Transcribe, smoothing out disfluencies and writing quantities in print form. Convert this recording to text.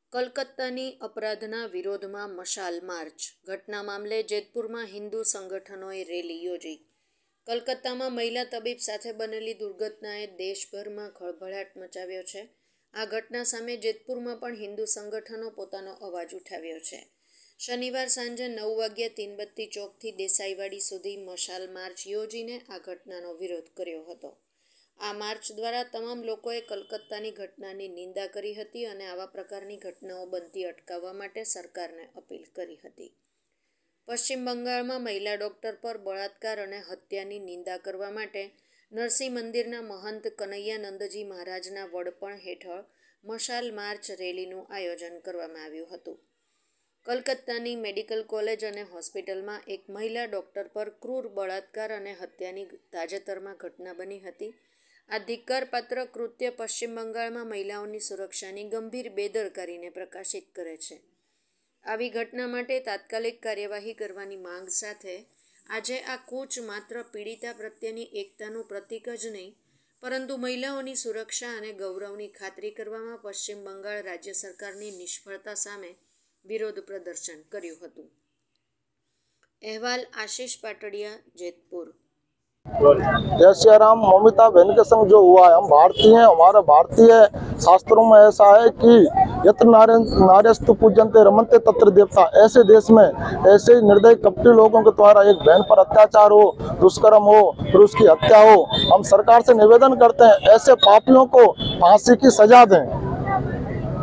કલકત્તાની અપરાધના વિરોધમાં મશાલ માર્ચ. ઘટના મામલે જેતપુરમાં હિન્દુ સંગઠનોએ રેલી યોજી. કલકત્તામાં મહિલા તબીબ સાથે બનેલી દુર્ઘટનાએ દેશભરમાં ખળભળાટ મચાવ્યો છે. આ ઘટના સામે જેતપુરમાં પણ હિન્દુ સંગઠનો પોતાનો અવાજ ઉઠાવ્યો છે. શનિવાર સાંજે 9 વાગ્યે તીનબત્તી ચોકથી દેસાઈવાડી સુધી મશાલ માર્ચ યોજીને આ ઘટનાનો વિરોધ કર્યો હતો. આ માર્ચ દ્વારા તમામ લોકોએ કલકત્તાની ઘટનાની નિંદા કરી હતી અને આવા પ્રકારની ઘટનાઓ બનતી અટકાવવા માટે સરકારને અપીલ કરી હતી. પશ્ચિમ બંગાળમાં મહિલા ડૉક્ટર પર બળાત્કાર અને હત્યાની નિંદા કરવા માટે નરસિંહ મંદિરના મહંત કનૈયાનંદજી મહારાજના વડપણ હેઠળ મશાલ માર્ચ રેલીનું આયોજન કરવામાં આવ્યું હતું. કલકત્તાની મેડિકલ કોલેજ અને હોસ્પિટલમાં એક મહિલા ડૉક્ટર પર ક્રૂર બળાત્કાર અને હત્યાની તાજેતરમાં ઘટના બની હતી. આ ધિક્કારપાત્ર કૃત્ય પશ્ચિમ બંગાળમાં મહિલાઓની સુરક્ષાની ગંભીર બેદરકારીને પ્રકાશિત કરે છે. આવી ઘટના માટે તાત્કાલિક કાર્યવાહી કરવાની માંગ સાથે આજે આ કૂચ માત્ર પીડિતા પ્રત્યેની એકતાનું પ્રતીક જ નહીં, પરંતુ મહિલાઓની સુરક્ષા અને ગૌરવની ખાતરી કરવામાં પશ્ચિમ બંગાળ રાજ્ય સરકારની નિષ્ફળતા સામે વિરોધ પ્રદર્શન કર્યું હતું. અહેવાલ આશિષ પાટડિયા, જેતપુર. जय श्री राम। ममिता बहन के संग जो हुआ है, हम भारतीय हैं, हमारे भारतीय शास्त्रों में ऐसा है कि यत्र नार्यस्तु पूज्यन्ते रमन्ते तत्र देवता। ऐसे देश में ऐसे ही निर्दयी कपटी लोगों के द्वारा एक बहन पर अत्याचार हो, दुष्कर्म हो, फिर उसकी हत्या हो, हम सरकार से निवेदन करते हैं ऐसे पापियों को फांसी की सजा दें।